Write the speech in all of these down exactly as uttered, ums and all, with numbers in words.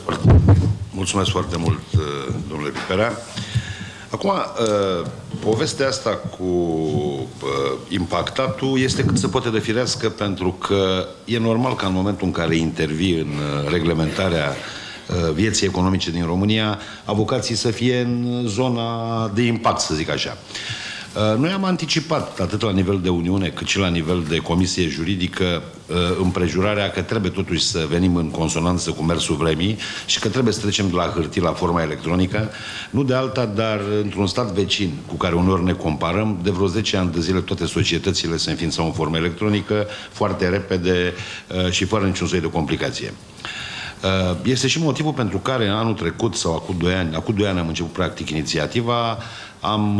Mulțumesc foarte mult, domnule Pipera. Acum, povestea asta cu impactatul este cât se poate de firească, pentru că e normal ca în momentul în care intervii în reglementarea vieții economice din România, avocații să fie în zona de impact, să zic așa. Noi am anticipat, atât la nivel de Uniune, cât și la nivel de Comisie Juridică, împrejurarea că trebuie totuși să venim în consonanță cu mersul vremii și că trebuie să trecem de la hârtie la forma electronică, nu de alta, dar într-un stat vecin cu care uneori ne comparăm, de vreo zece ani de zile toate societățile se înființau în formă electronică, foarte repede și fără niciun soi de complicație. Este și motivul pentru care anul trecut sau acum doi ani, acum doi ani am început practic inițiativa, am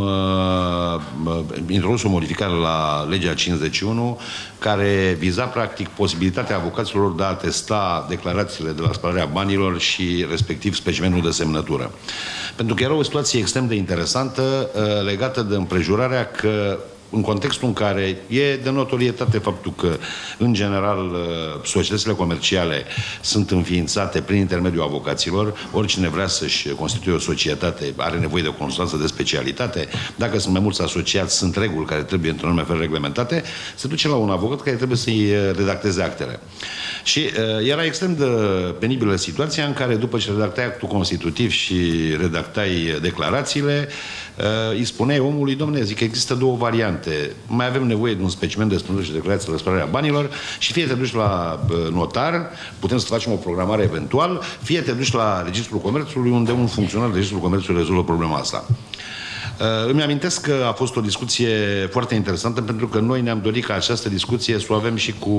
uh, introdus o modificare la legea cincizeci și unu care viza practic posibilitatea avocaților de a atesta declarațiile de la spălarea banilor și respectiv specimenul de semnătură. Pentru că era o situație extrem de interesantă uh, legată de împrejurarea că în contextul în care e de notorietate faptul că, în general, societățile comerciale sunt înființate prin intermediul avocaților, oricine vrea să-și constituie o societate are nevoie de o constanță de specialitate, dacă sunt mai mulți asociați, sunt reguli care trebuie într-un anume fel reglementate, se duce la un avocat care trebuie să-i redacteze actele. Și uh, era extrem de penibilă situația în care, după ce redactai actul constitutiv și redactai declarațiile, uh, îi spuneai omului, dom'le, zic că există două variante. Mai avem nevoie de un specimen de spălare și declarație de spălarea banilor și fie te duci la uh, notar, putem să facem o programare eventual, fie te duci la Registrul Comerțului, unde un funcționar de Registrul Comerțului rezolvă problema asta. Uh, îmi amintesc că a fost o discuție foarte interesantă, pentru că noi ne-am dorit ca această discuție să o avem și cu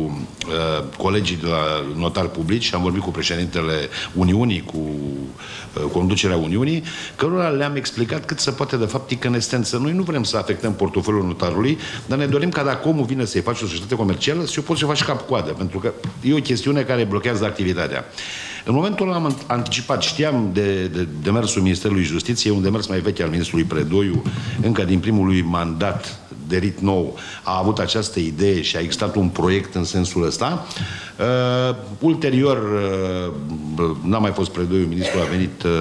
uh, colegii de la notari publici și am vorbit cu președintele Uniunii, cu uh, conducerea Uniunii, cărora le-am explicat cât se poate de fapt că în esență noi nu vrem să afectăm portofoliul notarului, dar ne dorim ca dacă omul vine să-i faci o societate comercială, să o poți să faci cap-coadă, pentru că e o chestiune care blochează activitatea. În momentul ăla am anticipat, știam de, de demersul Ministerului Justiției, un demers mai vechi al ministrului Predoiu, încă din primul lui mandat de rit nou, a avut această idee și a existat un proiect în sensul ăsta. Uh, ulterior, uh, n-a mai fost Predoiu, ministrul a venit uh,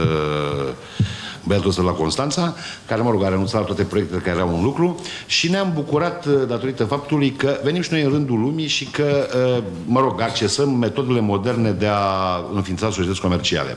băiatul ăsta la Constanța, care, mă rog, a renunțat la toate proiectele care erau în lucru și ne-am bucurat datorită faptului că venim și noi în rândul lumii și că, mă rog, accesăm metodele moderne de a înființa societăți comerciale.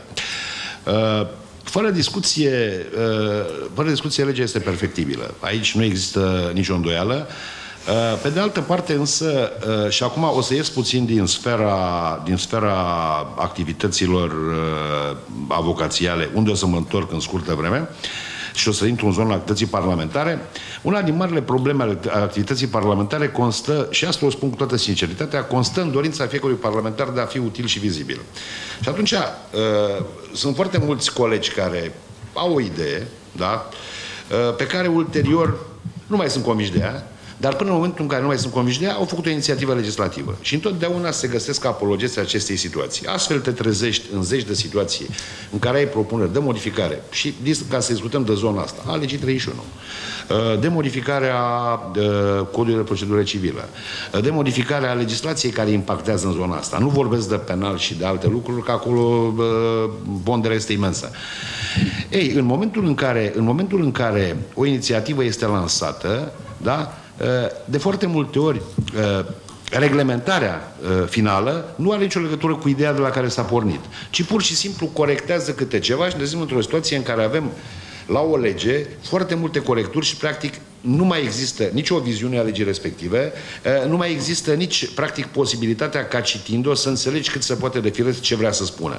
Fără discuție, fără discuție, legea este perfectibilă. Aici nu există nicio îndoială. Pe de altă parte, însă, și acum o să ies puțin din sfera, din sfera activităților avocațiale, unde o să mă întorc în scurtă vreme, și o să intru în zona activității parlamentare. Una din marile probleme ale activității parlamentare constă, și asta o spun cu toată sinceritatea, constă în dorința fiecărui parlamentar de a fi util și vizibil. Și atunci, sunt foarte mulți colegi care au o idee, da, pe care ulterior nu mai sunt convinși de ea, dar până în momentul în care nu mai sunt convinși de ea, au făcut o inițiativă legislativă. Și întotdeauna se găsesc apologeții acestei situații. Astfel te trezești în zeci de situații în care ai propuneri de modificare, și ca să discutăm de zona asta, a legii treizeci și unu, de modificarea codului de procedură civilă, de modificarea legislației care impactează în zona asta. Nu vorbesc de penal și de alte lucruri, că acolo ponderea este imensă. Ei, în momentul în care, în momentul în care o inițiativă este lansată, da, de foarte multe ori reglementarea finală nu are nicio legătură cu ideea de la care s-a pornit, ci pur și simplu corectează câte ceva și ne zicem într-o situație în care avem la o lege foarte multe corecturi și practic nu mai există nici o viziune a legii respective, nu mai există nici practic posibilitatea ca citind-o să înțelegi cât se poate de firesc ce vrea să spună.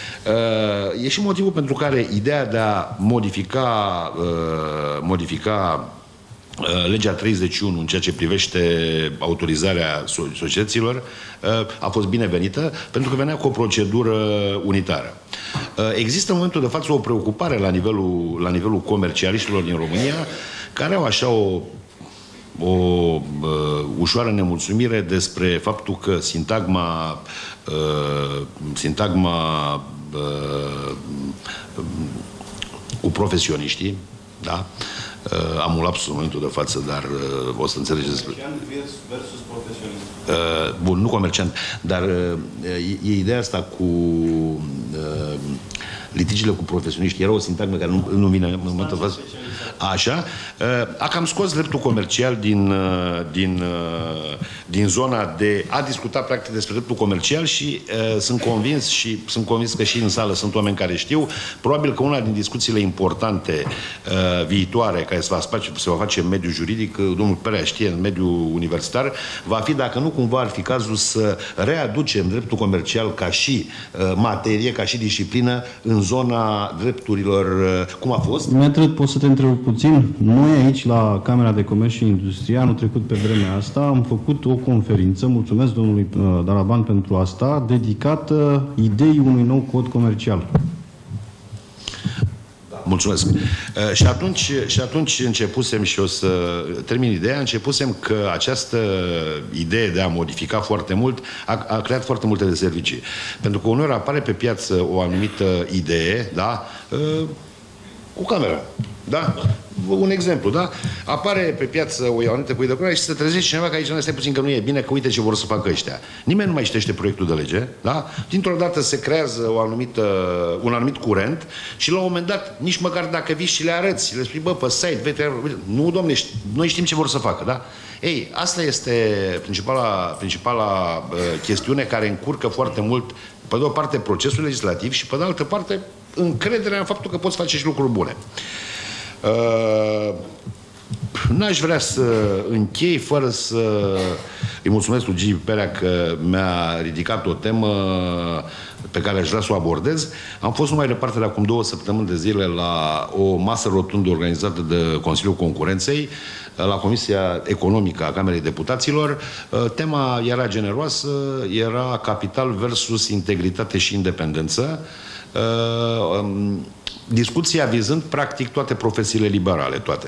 E și motivul pentru care ideea de a modifica modifica legea treizeci și unu în ceea ce privește autorizarea societăților a fost binevenită, pentru că venea cu o procedură unitară. Există în momentul de față o preocupare la nivelul, la nivelul comercialiștilor din România, care au așa o, o uh, ușoară nemulțumire despre faptul că sintagma uh, sintagma uh, cu profesioniștii, da? Uh, am un lapsus în momentul de față, dar uh, o să înțelegeți. Comerciant versus profesionist. Uh, bun, nu comerciant, dar uh, e, e ideea asta cu uh, litigiile cu profesioniști, era o sintagmă care nu, nu vine în momentul ăsta. Așa, a cam scos dreptul comercial din, din, din zona de a discuta practic despre dreptul comercial și uh, sunt convins și sunt convins că și în sală sunt oameni care știu, probabil că una din discuțiile importante uh, viitoare care se va face, se va face în mediul juridic, domnul Perea știe, în mediul universitar, va fi dacă nu cumva ar fi cazul să readucem dreptul comercial ca și uh, materie, ca și disciplină în zona drepturilor, uh, cum a fost? Metre, pot să te întreb puțin? Noi aici, la Camera de Comerț și Industrie, anul trecut pe vremea asta, am făcut o conferință, mulțumesc domnului Daraban pentru asta, dedicată ideii unui nou cod comercial. Mulțumesc. Uh, și, atunci, și atunci începusem, și o să termin ideea, începusem că această idee de a modifica foarte mult a, a creat foarte multe de servicii. Pentru că uneori apare pe piață o anumită idee, da? Uh, cu camera. Da? Un exemplu, da? Apare pe piață o anumită cui de curare și se trezește cineva că aici nu stai puțin că nu e bine, că uite ce vor să facă ăștia. Nimeni nu mai citește proiectul de lege, da? Dintr-o dată se creează o anumită, un anumit curent și la un moment dat, nici măcar dacă vii și le arăți, le spui, bă, pe site, vei, nu, domne, noi știm ce vor să facă, da? Ei, asta este principala, principala uh, chestiune care încurcă foarte mult, pe de o parte, procesul legislativ și pe de altă parte, încrederea în faptul că poți face și lucruri bune. Uh, N-aș vrea să închei fără să îi mulțumesc lui Gigi Perea că mi-a ridicat o temă pe care aș vrea să o abordez. Am fost numai departe de acum două săptămâni de zile la o masă rotundă organizată de Consiliul Concurenței, la Comisia Economică a Camerei Deputaților. Tema era generoasă, era capital versus integritate și independență. Discuția vizând practic toate profesiile liberale, toate.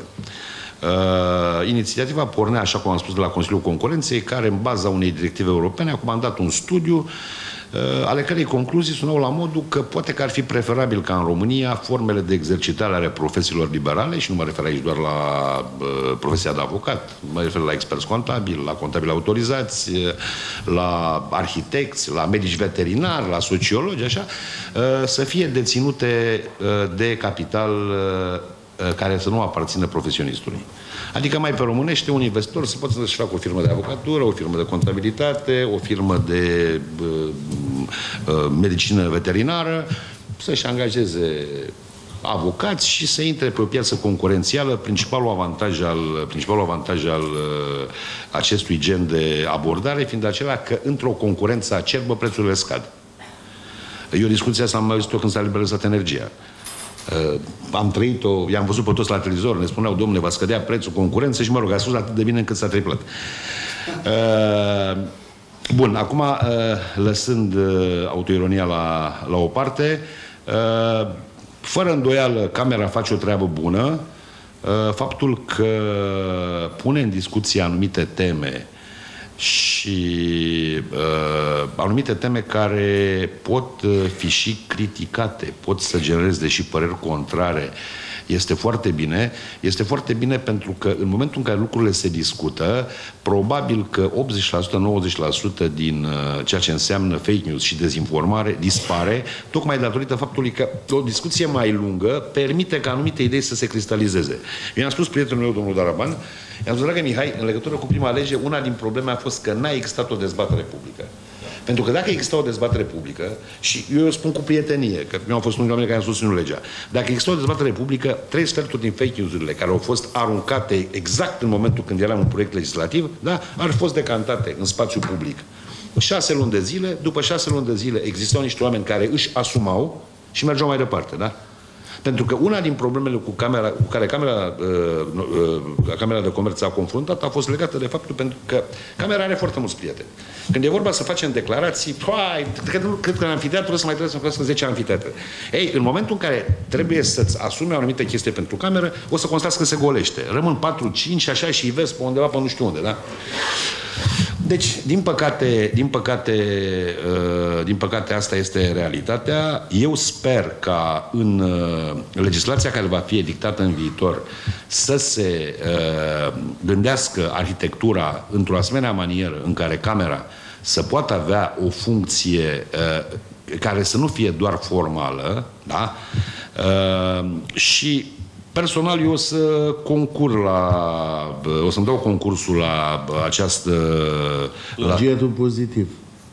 Uh, inițiativa pornea, așa cum am spus, de la Consiliul Concurenței, care în baza unei directive europene a comandat un studiu uh, ale cărei concluzii sunau la modul că poate că ar fi preferabil ca în România formele de exercitare ale profesiilor liberale, și nu mă refer aici doar la uh, profesia de avocat, mă refer la experți contabili, la contabili autorizați, la arhitecți, la medici veterinari, la sociologi, așa, uh, să fie deținute uh, de capital uh, care să nu aparțină profesionistului. Adică mai pe românește, un investitor să poate să-și facă o firmă de avocatură, o firmă de contabilitate, o firmă de uh, uh, medicină veterinară, să-și angajeze avocați și să intre pe o piață concurențială. Principalul avantaj al, principalul avantaj al uh, acestui gen de abordare fiind acela că într-o concurență acerbă prețurile scad. Eu discuția asta am mai văzut-o când s-a liberalizat energia. Uh, am trăit-o, i-am văzut pe toți la televizor, ne spuneau, domnule, va scădea prețul concurență și, mă rog, a spus atât de bine încât s-a triplat. Uh, bun, acum, uh, lăsând uh, autoironia la, la o parte, uh, fără îndoială, Camera face o treabă bună. Uh, faptul că pune în discuție anumite teme și uh, anumite teme care pot uh, fi și criticate, pot să genereze și păreri contrare, este foarte bine. Este foarte bine pentru că în momentul în care lucrurile se discută, probabil că optzeci la sută, nouăzeci la sută din uh, ceea ce înseamnă fake news și dezinformare dispare, tocmai datorită faptului că o discuție mai lungă permite ca anumite idei să se cristalizeze. Eu i-am spus prietenul meu, domnul Daraban, i-am spus, dragă Mihai, în legătură cu prima lege, una din probleme a fost că n-a existat o dezbatere publică. Pentru că dacă exista o dezbatere publică, și eu spun cu prietenie, că eu am fost unul dintre oameni care am susținut legea, dacă exista o dezbatere publică, trei sferturi din fake news-urile care au fost aruncate exact în momentul când eram un proiect legislativ, da, ar fi fost decantate în spațiu public. Șase luni de zile, după șase luni de zile existau niște oameni care își asumau și mergeau mai departe, da? Pentru că una din problemele cu, camera, cu care Camera, uh, uh, Camera de Comerț a confruntat a fost legată de faptul pentru că Camera are foarte mulți prieteni. Când e vorba să facem declarații, păi, cred, cred că în anfiteatru să mai trebuie să facă zece anfiteatre. Ei, în momentul în care trebuie să-ți asumi o anumită chestie pentru cameră, o să constați că se golește. Rămân patru cinci, așa și îi vezi pe undeva, pe nu știu unde, da? Deci, din păcate, din păcate, uh, din păcate asta este realitatea. Eu sper ca în uh, legislația care va fi edictată în viitor să se uh, gândească arhitectura într-o asemenea manieră în care Camera să poată avea o funcție uh, care să nu fie doar formală, da? Uh, și personal eu o să concur la, o să-mi dau concursul la această... Plagiatul la... pozitiv.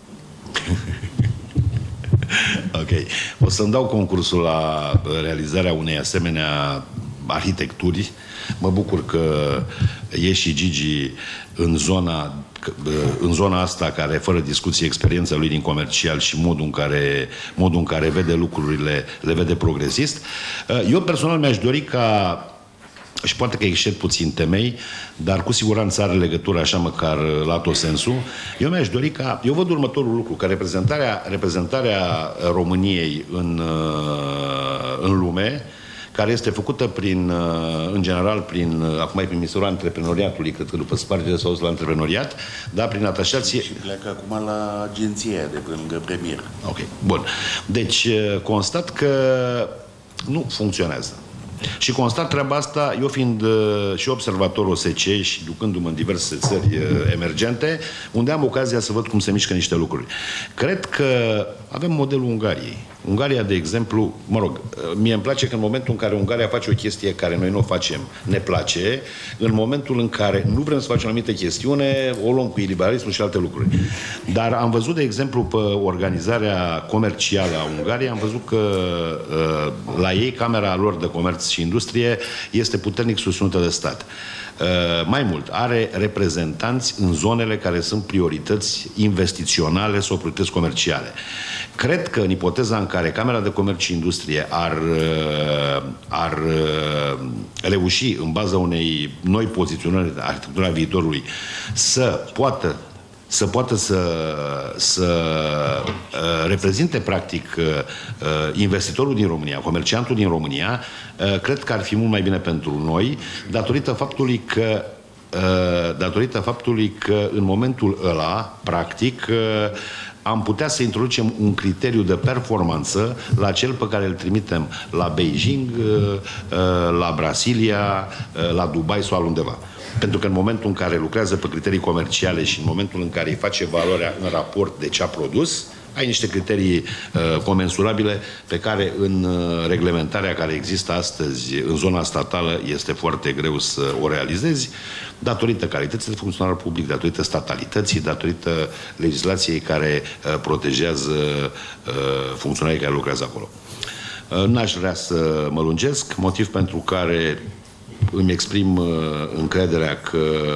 Ok. O să-mi dau concursul la realizarea unei asemenea arhitecturi. Mă bucur că e și Gigi în zona, în zona asta, care fără discuție experiența lui din comercial și modul în care, modul în care vede lucrurile, le vede progresist. Eu personal mi-aș dori ca, și poate că exced puțin temei, dar cu siguranță are legătură așa măcar lato sensu. Eu mi-aș dori ca, eu văd următorul lucru, că reprezentarea, reprezentarea României în, în lume, care este făcută prin, în general, prin, acum e prin Ministerul Antreprenoriatului, cred că după spargere s-a la antreprenoriat, dar prin atașații... Și pleacă acum la agenția de lângă premier. Ok, bun. Deci, constat că nu funcționează. Și constat treaba asta, eu fiind uh, și observator O S C și ducându-mă în diverse țări uh, emergente, unde am ocazia să văd cum se mișcă niște lucruri. Cred că avem modelul Ungariei. Ungaria, de exemplu, mă rog, mie îmi place că în momentul în care Ungaria face o chestie care noi nu o facem, ne place, în momentul în care nu vrem să facem o anumită chestiune, o luăm cu iliberalismul și alte lucruri. Dar am văzut, de exemplu, pe organizarea comercială a Ungariei, am văzut că la ei Camera lor de Comerț și Industrie este puternic susținută de stat. Uh, mai mult, are reprezentanți în zonele care sunt priorități investiționale sau priorități comerciale. Cred că în ipoteza în care Camera de Comerț și Industrie ar, uh, ar uh, reuși, în baza unei noi poziționări de arhitectura viitorului, să poată să poată să, să uh, reprezinte practic uh, investitorul din România, comerciantul din România, uh, cred că ar fi mult mai bine pentru noi, datorită faptului că uh, datorită faptului că în momentul ăla, practic, uh, am putea să introducem un criteriu de performanță la cel pe care îl trimitem la Beijing, uh, uh, la Brasilia, uh, la Dubai sau altundeva. Pentru că în momentul în care lucrează pe criterii comerciale și în momentul în care îi face valoarea în raport de ce a produs, ai niște criterii uh, comensurabile pe care în uh, reglementarea care există astăzi în zona statală este foarte greu să o realizezi, datorită calității de funcționar public, datorită statalității, datorită legislației care uh, protejează uh, funcționarii care lucrează acolo. Uh, n-aș vrea să mă lungesc, motiv pentru care îmi exprim uh, încrederea că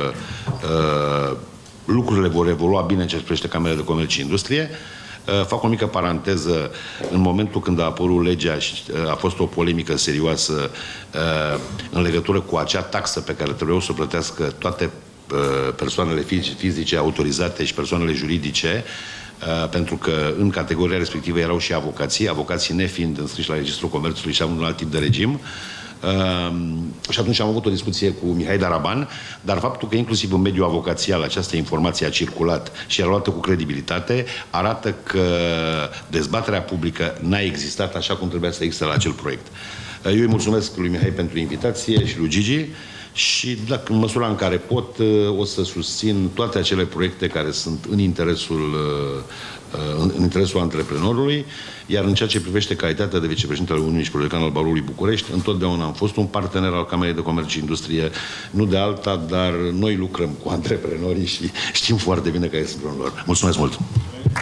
uh, lucrurile vor evolua bine în ceea ce privește Camera de Comerț și Industrie. Uh, fac o mică paranteză. În momentul când a apărut legea și uh, a fost o polemică serioasă uh, în legătură cu acea taxă pe care trebuiau să o plătească toate uh, persoanele fizice autorizate și persoanele juridice, Uh, pentru că în categoria respectivă erau și avocații, avocații nefiind înscriși la Registrul Comerțului și având un alt tip de regim. Uh, și atunci am avut o discuție cu Mihai Daraban, dar faptul că inclusiv în mediul avocațial această informație a circulat și a luată cu credibilitate, arată că dezbaterea publică n-a existat așa cum trebuia să existe la acel proiect. Uh, eu îi mulțumesc lui Mihai pentru invitație și lui Gigi și dacă, în măsura în care pot, uh, o să susțin toate acele proiecte care sunt în interesul uh, în interesul antreprenorului, iar în ceea ce privește calitatea de vicepreședinte al Uniunii și prodecan al Barului București, întotdeauna am fost un partener al Camerei de Comerț și Industrie, nu de alta, dar noi lucrăm cu antreprenorii și știm foarte bine care este problemul lor. Mulțumesc mult!